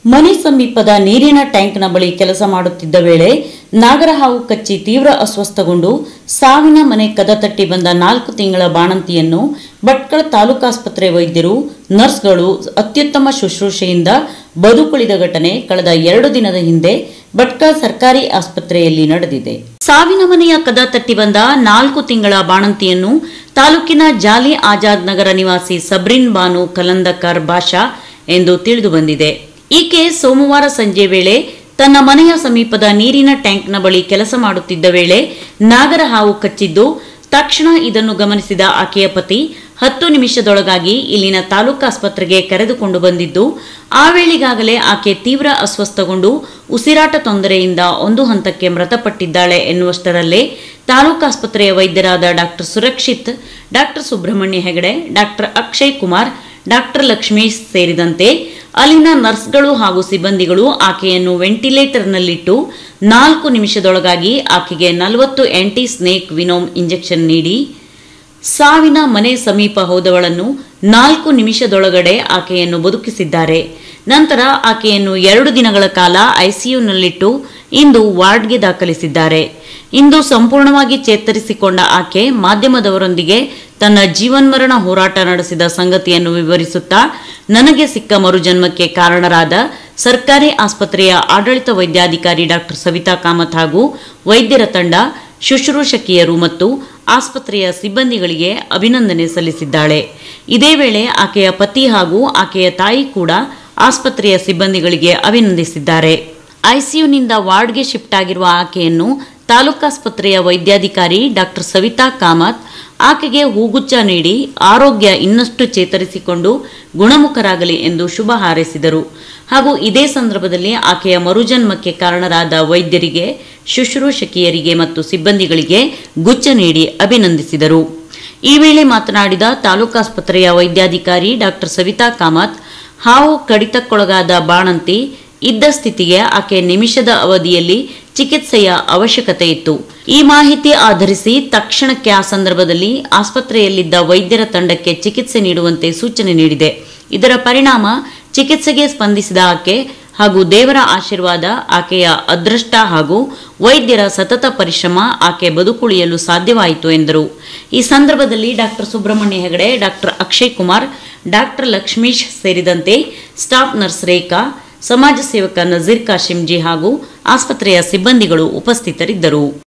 ಮನೆ ಸಮೀಪದ ನೀರಿನ ಟ್ಯಾಂಕ್ನ ಬಳಿ ಕೆಲಸ ಮಾಡುತ್ತಿದ್ದ ವೇಳೆ ನಾಗರಹಾವು ಕಚ್ಚಿ ತೀವ್ರ ಅಸ್ವಸ್ಥಗೊಂಡು ಸಾವಿನ ಮನೆ ಕದ ತಟ್ಟಿ ಬಂದ 4 ತಿಂಗಳ ಬಾಣಂತಿಯನ್ನು ಭಟ್ಕಳ ತಾಲೂಕಾಸ್ಪತ್ರೆ ವೈದ್ಯರು ನರ್ಸ್ಗಳು ಅತ್ಯುತ್ತಮ ಶುಶ್ರೂಷೆಯಿಂದ ಬದುಕುಳಿದ ಘಟನೆ ಕಳೆದ 2 ದಿನದ ಹಿಂದೆ ಭಟ್ಕಳ ಸರ್ಕಾರಿ ಆಸ್ಪತ್ರೆಯಲ್ಲಿ ನಡೆದಿದೆ. ಸಾವಿನ ಮನೆಯ ಕದ ತಟ್ಟಿ ಬಂದ 4 ತಿಂಗಳ ಬಾಣಂತಿಯನ್ನು ತಾಲೂಕಿನ ಜಾಲಿ ಆಜಾದ್ ನಗರ ನಿವಾಸಿ ಸಬ್ರಿನ್ ಬಾನು ಕಲಂದಕರ್ ಭಾಷಾ ಎಂದು ತಿಳಿದು ಬಂದಿದೆ. ಈಕೆ ಸೋಮವಾರ ಸಂಜೆ ವೇಳೆ ತನ್ನ ಮನೆಯ ಸಮೀಪದ ನೀರಿನ ಟ್ಯಾಂಕ್ನ ಬಳಿ ಕೆಲಸ ಮಾಡುತ್ತಿದ್ದ ವೇಳೆ ನಾಗರಹಾವು ಕಚ್ಚಿದ್ದು, ತಕ್ಷಣ ಇದನ್ನು ಗಮನಿಸಿದ ಆಕೆಯ ಪತಿ 10 ನಿಮಿಷದೊಳಗಾಗಿ ಇಲ್ಲಿನ ತಾಲೂಕಾಸ್ಪತ್ರೆಗೆ ಕರೆದುಕೊಂಡು ಬಂದಿದ್ದು, ಆ ವೇಳೆಗಾಗಲೇ ಆಕೆ ತೀವ್ರ ಅಸ್ವಸ್ಥಗೊಂಡು ಉಸಿರಾಟ ತೊಂದರೆಯಿಂದ ಒಂದು ಹಂತಕ್ಕೆ ಮೃತಪಟ್ಟಿದ್ದಾಳೆ ಎನ್ನುವಷ್ಟರಲ್ಲೇ ತಾಲೂಕಾಸ್ಪತ್ರೆಯ ವೈದ್ಯರಾದ doctor Surakshith, doctor Subrahmanya Hegde, doctor Akshay Kumar, doctor Lakshmish ಸೇರಿದಂತೆ ಅಲ್ಲಿನ ನರ್ಸ್ಗಳು ಹಾಗೂ ಸಿಬ್ಬಂದಿಗಳು ಆಕೆಯನ್ನು ವೆಂಟಿಲೇಟರ್ನಲ್ಲಿಟ್ಟು 4 ನಿಮಿಷದೊಳಗಾಗಿ ಆಕೆಗೆ 40 ಆಂಟಿ ಸ್ನೇಕ್ ವಿನೋಮ್ ಇಂಜೆಕ್ಷನ್ ನೀಡಿ ಸಾವಿನ ಮನೆ ಸಮೀಪ ಹೋದವಳನ್ನು 4 ನಿಮಿಷದೊಳಗಡೆ ಆಕೆಯನ್ನು ಬದುಕಿಸಿದ್ದಾರೆ. ನಂತರ ಆಕೆಯನ್ನು 2 ದಿನಗಳ ಕಾಲ ಐಸಿಯುನಲ್ಲಿಟ್ಟು ಇಂದು ವಾರ್ಡ್ಗೆ ದಾಖಲಿಸಿದ್ದಾರೆ. ಇಂದು ಸಂಪೂರ್ಣವಾಗಿ ಚೇತರಿಸಿಕೊಂಡ ಆಕೆ ಮಾಧ್ಯಮದವರೊಂದಿಗೆ ತನ್ನ ಜೀವನ್ಮರಣ ಹೋರಾಟ ನಡೆಸಿದ ಸಂಗತಿಯನ್ನು ವಿವರಿಸುತ್ತಾ, ನನಗೆ ಸಿಕ್ಕ ಮರುಜನ್ಮಕ್ಕೆ ಕಾರಣರಾದ ಸರ್ಕಾರಿ ಆಸ್ಪತ್ರೆಯ ಆಡಳಿತ ವೈದ್ಯಾಧಿಕಾರಿ ಡಾಕ್ಟರ್ ಸವಿತಾ ಕಾಮತ್ ಹಾಗೂ ವೈದ್ಯರ ತಂಡ, ಶುಶ್ರೂಷಕಿಯರು ಮತ್ತು ಆಸ್ಪತ್ರೆಯ ಸಿಬ್ಬಂದಿಗಳಿಗೆ ಅಭಿನಂದನೆ ಸಲ್ಲಿಸಿದ್ದಾಳೆ. ಇದೇ ವೇಳೆ ಆಕೆಯ ಪತಿ ಹಾಗೂ ಆಕೆಯ ತಾಯಿ ಕೂಡ ಆಸ್ಪತ್ರೆಯ ಸಿಬ್ಬಂದಿಗಳಿಗೆ ಅಭಿನಂದಿಸಿದ್ದಾರೆ. ಐಸಿಯುನಿಂದ ವಾರ್ಡ್ಗೆ ಶಿಫ್ಟ್ ಆಗಿರುವ ಆಕೆಯನ್ನು ತಾಲೂಕಾಸ್ಪತ್ರೆಯ ವೈದ್ಯಾಧಿಕಾರಿ ಡಾಕ್ಟರ್ ಸವಿತಾ ಕಾಮತ್ ಆಕೆಗೆ ಹೂಗುಚ್ಛ ನೀಡಿ ಆರೋಗ್ಯ ಇನ್ನಷ್ಟು ಚೇತರಿಸಿಕೊಂಡು ಗುಣಮುಖರಾಗಲಿ ಎಂದು ಶುಭ ಹಾರೈಸಿದರು. ಹಾಗೂ ಇದೇ ಸಂದರ್ಭದಲ್ಲಿ ಆಕೆಯ ಮರುಜನ್ಮಕ್ಕೆ ಕಾರಣರಾದ ವೈದ್ಯರಿಗೆ, ಶುಶ್ರೂಷಕಿಯರಿಗೆ ಮತ್ತು ಸಿಬ್ಬಂದಿಗಳಿಗೆ ಗುಚ್ಛ ನೀಡಿ ಅಭಿನಂದಿಸಿದರು. ಈ ವೇಳೆ ಮಾತನಾಡಿದ ತಾಲೂಕಾಸ್ಪತ್ರೆಯ ವೈದ್ಯಾಧಿಕಾರಿ ಡಾಕ್ಟರ್ ಸವಿತಾ ಕಾಮತ್, ಹಾವು ಕಡಿತಕ್ಕೊಳಗಾದ ಬಾಣಂತಿ ಇದ್ದ ಸ್ಥಿತಿಗೆ ಆಕೆ ನಿಮಿಷದ ಅವಧಿಯಲ್ಲಿ ಚಿಕಿತ್ಸೆಯ ಅವಶ್ಯಕತೆ ಇತ್ತು. ಈ ಮಾಹಿತಿ ಆಧರಿಸಿ ತಕ್ಷಣಕ್ಕೆ ಆ ಸಂದರ್ಭದಲ್ಲಿ ಆಸ್ಪತ್ರೆಯಲ್ಲಿದ್ದ ವೈದ್ಯರ ತಂಡಕ್ಕೆ ಚಿಕಿತ್ಸೆ ನೀಡುವಂತೆ ಸೂಚನೆ ನೀಡಿದೆ. ಇದರ ಪರಿಣಾಮ ಚಿಕಿತ್ಸೆಗೆ ಸ್ಪಂದಿಸಿದ ಆಕೆ ಹಾಗೂ ದೇವರ ಆಶೀರ್ವಾದ, ಆಕೆಯ ಅದೃಷ್ಟ ಹಾಗೂ ವೈದ್ಯರ ಸತತ ಪರಿಶ್ರಮ ಆಕೆ ಬದುಕುಳಿಯಲು ಸಾಧ್ಯವಾಯಿತು ಎಂದರು. ಈ ಸಂದರ್ಭದಲ್ಲಿ doctor Subrahmanya Hegde, doctor Akshay Kumar, doctor Lakshmish ಸೇರಿದಂತೆ ಸ್ಟಾಫ್ ನರ್ಸ್ ರೇಖಾ, ಸಮಾಜ ಸೇವಕ ನಜೀರ್ ಕಾಶಿಂಜಿ ಹಾಗೂ ಆಸ್ಪತ್ರೆಯ ಸಿಬ್ಬಂದಿಗಳು ಉಪಸ್ಥಿತರಿದ್ದರು.